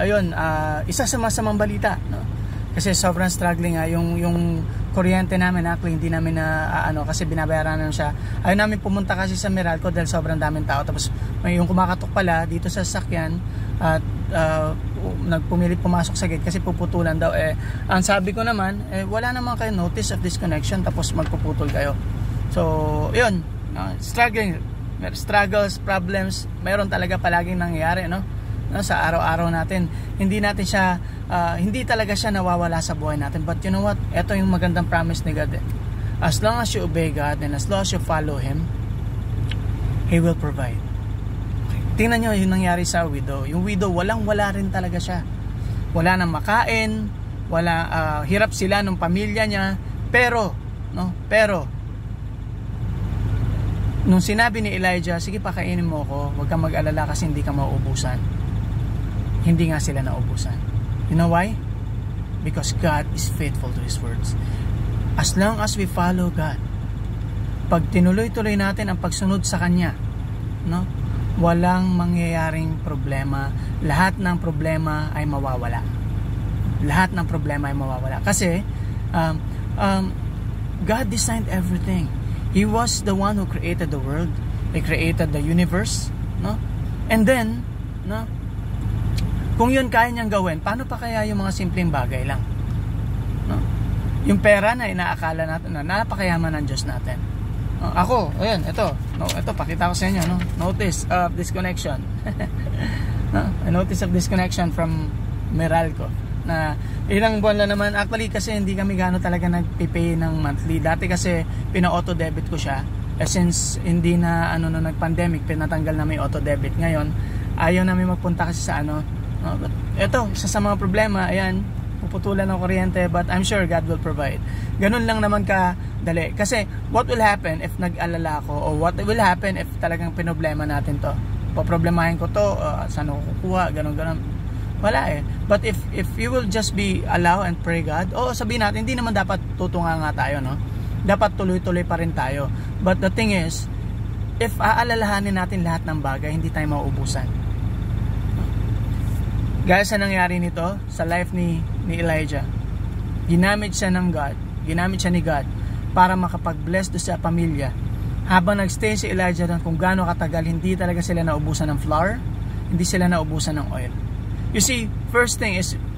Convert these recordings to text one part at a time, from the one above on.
ayun, isa sa masamang balita, no? Kasi sobrang struggling yung kuryente namin, actually hindi namin na kasi binabayaran namin siya. Ayaw namin pumunta kasi sa Meralco dahil sobrang daming tao, tapos may yung kumakatok pala dito sa sasakyan at nagpumilit pumasok sa gate kasi puputulan daw. Ang sabi ko naman, wala naman kayo notice of disconnection tapos magpuputol kayo. So yun, struggles, problems, meron talaga palaging nangyayari, no? Sa araw-araw natin, hindi talaga siya nawawala sa buhay natin. But you know what, ito yung magandang promise ni God, as long as you obey God and as long as you follow Him, He will provide. Tingnan nyo yung nangyari sa widow. Yung widow, walang-wala rin talaga siya. Wala nang makain, hirap sila ng pamilya niya, pero nung sinabi ni Elijah, sige pakainin mo ako, huwag kang mag-alala kasi hindi ka mauubusan. Hindi nga sila naubusan. You know why? Because God is faithful to His words. As long as we follow God, pag tinuloy-tuloy natin ang pagsunod sa Kanya, no? Walang mangyayaring problema. Lahat ng problema ay mawawala. Lahat ng problema ay mawawala. Kasi God designed everything. He was the one who created the world. He created the universe, no? And then, no? Kung yun kaya niyang gawin, paano pa kaya yung mga simpleng bagay lang? No? Yung pera na inaakala natin na napakayaman ng Diyos natin. Ako, ayan, ito pakita ko sa inyo, no? Notice of disconnection. No? A notice of disconnection from Meralco. Na ilang buwan lang naman, actually kasi hindi kami gaano talaga nagpipay ng monthly. Dati kasi pina-auto debit ko siya. Since hindi na nag-pandemic, pinatanggal na may auto debit. Ngayon, ayaw namin magpunta kasi sa but ito, isa sa mga problema, ayan, puputulan ng kuryente, but I'm sure God will provide. Ganun lang naman kadali. Kasi what will happen if nag-alala ako, or what will happen if talagang pinoblema natin to? Poproblemahin ko to, saan ako kukuha, ganun. Wala But if you will just allow and pray God, sabihin natin, hindi naman dapat tutunga nga tayo, no? Dapat tuloy-tuloy pa rin tayo. But the thing is, if aalalahanin natin lahat ng bagay, hindi tayo mauubusan. Guys, sa nangyari nito sa life ni Elijah, ginamit siya ni God para makapag-bless do sa pamilya. Habang nagstay si Elijah doon, kung gaano katagal, hindi talaga sila naubusan ng flour, hindi sila naubusan ng oil. You see, first thing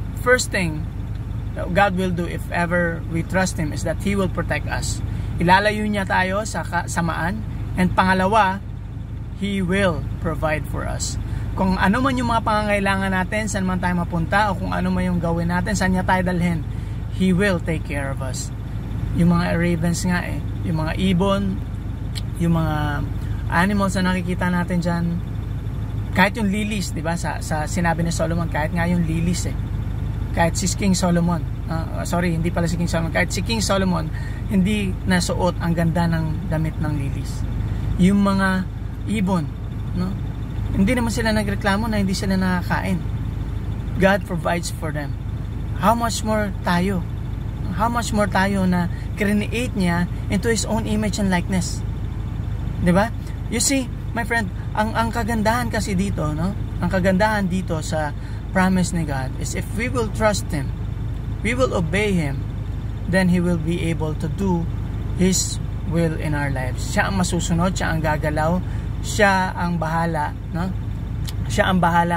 that God will do if ever we trust Him is that He will protect us. Ilalayo niya tayo sa kasamaan, and pangalawa, He will provide for us. Kung ano man yung mga pangangailangan natin, saan man tayo mapunta, o kung ano man yung gawin natin, saan niya tayo dalhin, He will take care of us. Yung mga ravens nga yung mga ibon, yung mga animals na nakikita natin dyan, kahit yung lilies, di ba? Sa sinabi ni Solomon, kahit nga yung lilies kahit si King Solomon, hindi pala si King Solomon, kahit si King Solomon, hindi nasuot ang ganda ng damit ng lilies. Yung mga ibon, no? Hindi naman sila nagreklamo na hindi sila nakakain. God provides for them. How much more tayo? How much more tayo na create niya into His own image and likeness? Diba? You see, my friend, ang kagandahan kasi dito, no? Ang kagandahan dito sa promise ni God is if we will trust Him, we will obey Him, then He will be able to do His will in our lives. Siya ang masusunod, siya ang gagalaw, siya ang bahala, no? Siya ang bahala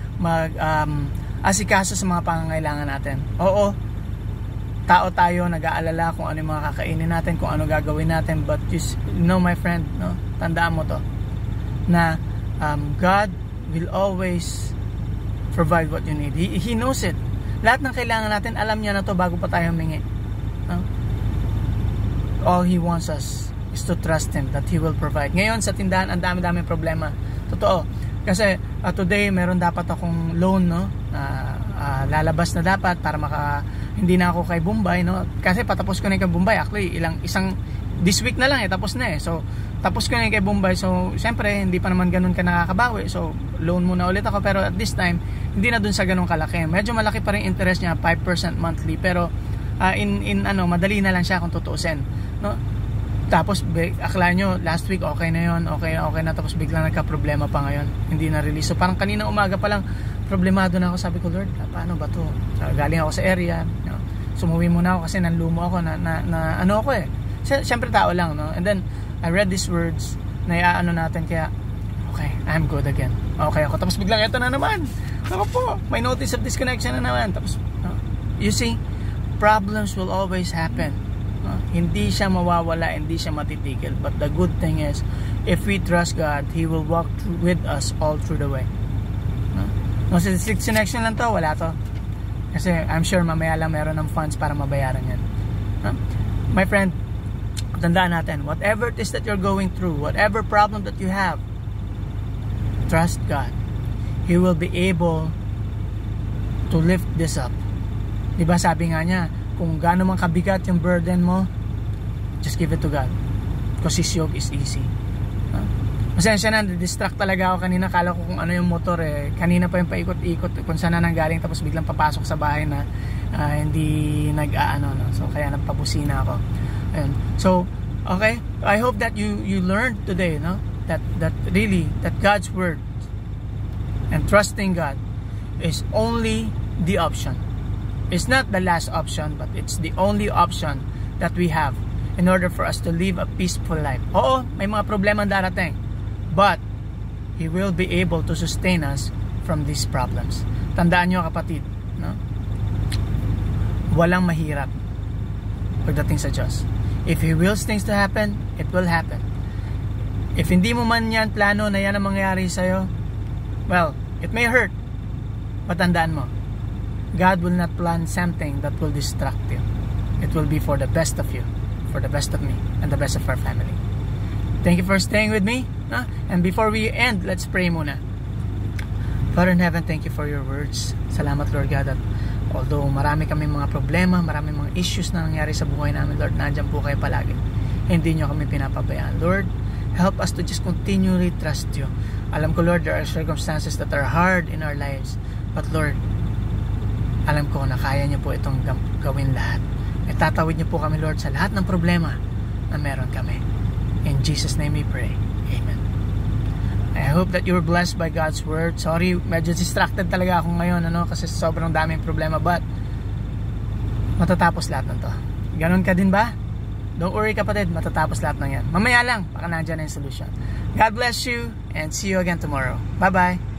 asikaso sa mga pangangailangan natin. Oo, tao tayo, nag-aalala kung ano yung mga kakainin natin, kung ano gagawin natin, but you know, my friend, no? Tandaan mo to, na God will always provide what you need. He knows it. Lahat ng kailangan natin, alam niya na to bago pa tayo humingi, no? All He wants us is to trust Him that He will provide. Ngayon sa tindahan, ang dami-daming problema. Totoo. Kasi today meron dapat akong loan, no? Lalabas na dapat para hindi na ako kay Bombay, no? Kasi patapos ko na kay Bombay. Actually, this week na lang tapos na So, tapos ko na kay Bombay. So, siyempre, hindi pa naman ganun ka nakakabawi. So, loan muna ulit ako. Pero at this time, hindi na dun sa ganun kalaki. Medyo malaki pa rin interest niya, 5% monthly. Pero, madali na lang siya kung tutuusin, no? Tapos akala nyo last week okay na yon, okay na, tapos biglang nagka-problema pa ngayon, hindi na release. So parang kanina umaga pa lang problemado na ako. Sabi ko, Lord, paano ba to? Galing ako sa area, sumuwi muna ako kasi nanlumo ako na ano ako eh. Siyempre tao lang, no? And then I read these words na iaano natin, kaya okay, I'm good again. Okay ako. Tapos biglang ito na naman. Ako po, may notice of disconnection na naman. Tapos you see, problems will always happen. Hindi siya mawawala, hindi siya matitigil. But the good thing is, if we trust God, He will walk with us all through the way. No, sa disconnection lang to, wala to. Kasi I'm sure mamaya lang meron ng funds para mabayaran yan. My friend, tandaan natin, whatever it is that you're going through, whatever problem that you have, trust God. He will be able to lift this up. Diba sabi nga niya, kung gaano man kabigat yung burden mo, just give it to God. Because His yoke is easy. Masensya na, distract talaga ako kanina. Kala ko kung ano yung motor eh. Kanina pa yung paikot-ikot kung saan na nanggaling, tapos biglang papasok sa bahay na hindi nag-aano. No? So kaya nagpabusina ako. Ayun. So, okay. I hope that you learned today, no? That really, that God's word and trusting God is only the option. It's not the last option, but it's the only option that we have in order for us to live a peaceful life. Oo, may mga problema darating, but He will be able to sustain us from these problems. Tandaan nyo kapatid, no? Walang mahirap pagdating sa Diyos. If He wills things to happen, it will happen. If hindi mo man yan plano na yan ang mangyari sa'yo, well, it may hurt, but tandaan mo, God will not plan something that will distract you. It will be for the best of you, for the best of me, and the best of our family. Thank you for staying with me. And before we end, let's pray muna. Father in heaven, thank you for your words. Salamat, Lord God, that although marami kami mga problema, marami mga issues na nangyari sa buhay namin, Lord, nandiyan po kayo palagi. Hindi nyo kami pinapabayaan. Lord, help us to just continually trust you. Alam ko, Lord, there are circumstances that are hard in our lives. But Lord, alam ko na kaya nyo po itong gawin lahat. Itatawid nyo po kami, Lord, sa lahat ng problema na meron kami. In Jesus' name we pray. Amen. I hope that you were blessed by God's word. Sorry, medyo distracted talaga ako ngayon, kasi sobrang daming problema, but matatapos lahat ng to. Ganon ka din ba? Don't worry kapatid, matatapos lahat ng yan. Mamaya lang, baka nandiyan na yung solution. God bless you, and see you again tomorrow. Bye-bye.